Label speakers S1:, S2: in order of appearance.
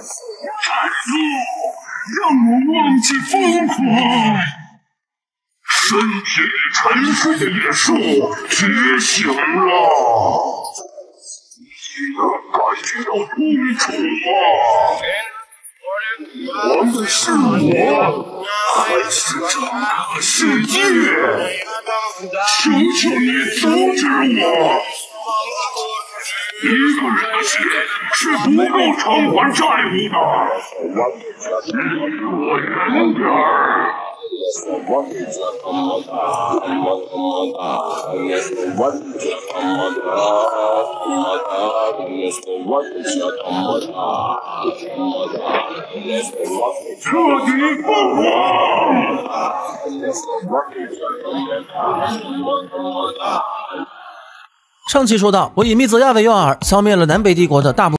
S1: 让我忘记疯狂。身体里沉睡的野兽觉醒了，你能感觉到痛楚吗？玩的是我，还是整个世界？求求你阻止我！一个人的血是不够偿还债务的，离我远点儿！彻底复活！
S2: 上期说到，我以密泽亚为诱饵，消灭了南北帝国的大部分